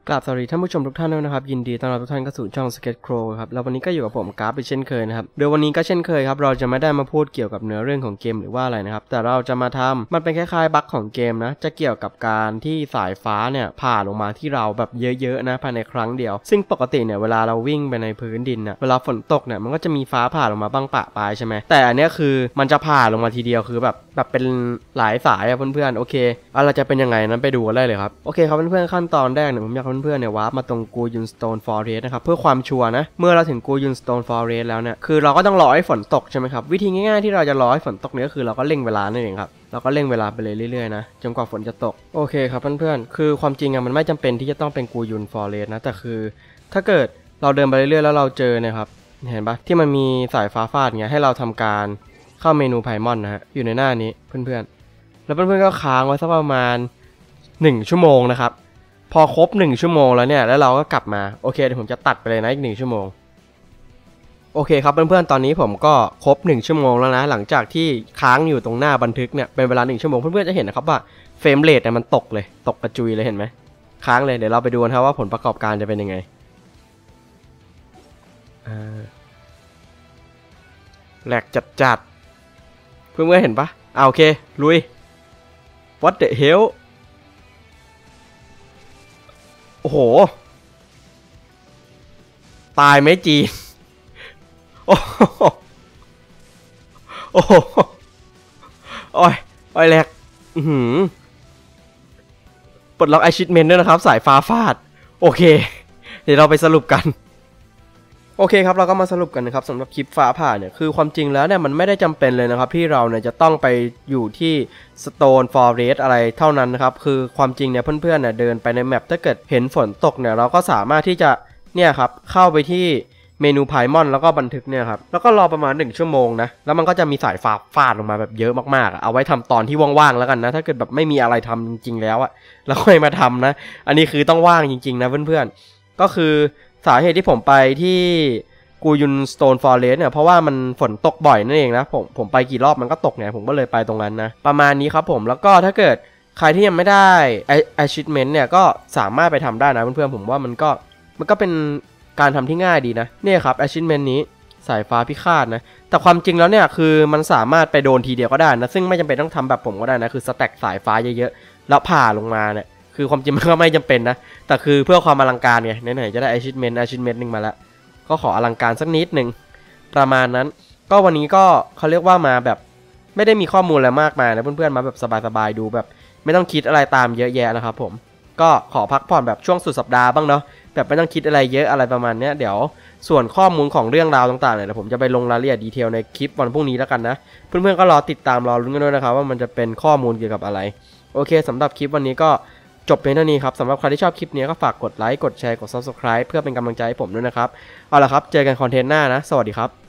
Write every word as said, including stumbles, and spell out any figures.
กราบสวัสดีท่านผู้ชมทุกท่านด้วยนะครับยินดีต้อนรับทุกท่านเข้าสู่ช่อง Scarecrow ครับแล้ววันนี้ก็อยู่กับผมกราฟไปเช่นเคยนะครับโดยวันนี้ก็เช่นเคยครับเราจะไม่ได้มาพูดเกี่ยวกับเนื้อเรื่องของเกมหรือว่าอะไรนะครับแต่เราจะมาทำมันเป็นคล้ายๆบั๊กของเกมนะจะเกี่ยวกับการที่สายฟ้าเนี่ยผ่าลงมาที่เราแบบเยอะๆนะภายในครั้งเดียวซึ่งปกติเนี่ยเวลาเราวิ่งไปในพื้นดินเนี่ยเวลาฝนตกเนี่ยมันก็จะมีฟ้าผ่าลงมาบ้างปะปายใช่ไหมแต่อันนี้คือมันจะผ่าลงมาทีเดียวคือแบบแบบเป็นหลายสายอะเพื่อนๆโอเคอะไรจะเป็นยังไงนั้นไปดูกันได้เลยครับโอเคครับเพื่อนๆขั้นตอนแรกเนี่ยผมอยากให้เพื่อนๆเนี่ยวาร์ปมาตรงกูยุนสโตนฟอเรสต์นะครับเพื่อความชัวร์นะเมื่อเราถึงกูยุนสโตนฟอเรสต์แล้วเนี่ยคือเราก็ต้องรอให้ฝนตกใช่ไหมครับวิธีง่ายๆที่เราจะรอให้ฝนตกเนี่ยก็คือเราก็เร่งเวลานั่นเองครับเราก็เร่งเวลาไปเลยเรื่อยๆนะจนกว่าฝนจะตกโอเคครับเพื่อนๆคือความจริงอะมันไม่จำเป็นที่จะต้องเป็นกูยุนฟอเรสต์นะแต่คือถ้าเกิดเราเดินไปเรื่อยๆแล้วเราเจอเนี่ยครับเห็นปะที่มันมีสายฟ้าฟาดเงี้ยให้เราทำการเข้าเมนูไพมอนนะฮะอยู่ในหน้านี้เพื่อนๆแล้วเพื่อนๆก็ค้างไว้สักประมาณหนึ่งชั่วโมงนะครับพอครบหนึ่งชั่วโมงแล้วเนี่ยแล้วเราก็กลับมาโอเคเดี๋ยวผมจะตัดไปเลยนะอีกหนึ่งชั่วโมงโอเคครับเพื่อนๆตอนนี้ผมก็ครบหนึ่งชั่วโมงแล้วนะหลังจากที่ค้างอยู่ตรงหน้าบันทึกเนี่ยเป็นเวลาหนึ่งชั่วโมงเพื่อนๆจะเห็นนะครับว่าเฟรมเรทเนี่ยมันตกเลยตกกระจุยเลยเห็นไหมค้างเลยเดี๋ยวเราไปดูกันครับว่าผลประกอบการจะเป็นยังไงแหลกจัดๆเพื่อนๆเห็นปะเอาโอเคลุย What the hell โอ้โหตายไหมจีนโอ้โหโอ้โหโอ้ยโอ้ยแหลกอือหือปลดล็อก achievement ด้วยนะครับสายฟ้าฟาดโอเคเดี๋ยวเราไปสรุปกันโอเคครับเราก็มาสรุปกันนะครับสำหรับคลิปฟ้าผ่าเนี่ยคือความจริงแล้วเนี่ยมันไม่ได้จำเป็นเลยนะครับที่เราเนี่ยจะต้องไปอยู่ที่ Stone Forest อะไรเท่านั้นนะครับคือความจริงเนี่ยเพื่อนๆเนี่ยเดินไปในแมปถ้าเกิดเห็นฝนตกเนี่ยเราก็สามารถที่จะเนี่ยครับเข้าไปที่เมนูไพมอนแล้วก็บันทึกเนี่ยครับแล้วก็รอประมาณหนึ่งชั่วโมงนะแล้วมันก็จะมีสายฟ้าฟาดลงมาแบบเยอะมากๆเอาไว้ทำตอนที่ว่างๆแล้วกันนะถ้าเกิดแบบไม่มีอะไรทำจริงๆแล้วอะแล้วค่อยมาทำนะอันนี้คือต้องว่างจริงๆนะเพื่อนๆก็คือสาเหตุที่ผมไปที่กูยุนสโตนฟอเรสต์เนี่ยเพราะว่ามันฝนตกบ่อยนั่นเองนะผมผมไปกี่รอบมันก็ตกไงผมก็เลยไปตรงนั้นนะประมาณนี้ครับผมแล้วก็ถ้าเกิดใครที่ยังไม่ได้ achievement เนี่ยก็สามารถไปทำได้นะเพื่อนๆผมว่ามันก็มันก็เป็นการทำที่ง่ายดีนะเนี่ยครับ achievement นี้สายฟ้าพิฆาตนะแต่ความจริงแล้วเนี่ยคือมันสามารถไปโดนทีเดียวก็ได้นะซึ่งไม่จำเป็นต้องทำแบบผมก็ได้นะคือสแต็กสายฟ้าเยอะๆแล้วผ่าลงมาเนี่ยคือความจริงมันก็ไม่จำเป็นนะแต่คือเพื่อความอลังการไงไหนๆจะได้ achievement achievement นึงมาแล้วก็ขออลังการสักนิดหนึ่งประมาณนั้นก็วันนี้ก็เขาเรียกว่ามาแบบไม่ได้มีข้อมูลอะไรมากมายนะเพื่อนๆมาแบบสบายๆดูแบบไม่ต้องคิดอะไรตามเยอะแยะนะครับผมก็ขอพักผ่อนแบบช่วงสุดสัปดาห์บ้างเนาะแบบไม่ต้องคิดอะไรเยอะอะไรประมาณนี้เดี๋ยวส่วนข้อมูลของเรื่องราวต่างๆเนี่ยผมจะไปลงรายละเอียดดีเทลในคลิปวันพรุ่งนี้แล้วกันนะเพื่อนๆก็รอติดตามรอลุ้นกันด้วยนะครับว่ามันจะเป็นข้อมูลเกี่ยวกับอะไรโอเคสำหรับคลิปวันนี้ก็จบเพียงเท่านี้ครับสำหรับใครที่ชอบคลิปนี้ก็ฝากกดไลค์กดแชร์กด ซับสไครบ์ เพื่อเป็นกำลังใจให้ผมด้วยนะครับเอาล่ะครับเจอกันคอนเทนต์หน้านะสวัสดีครับ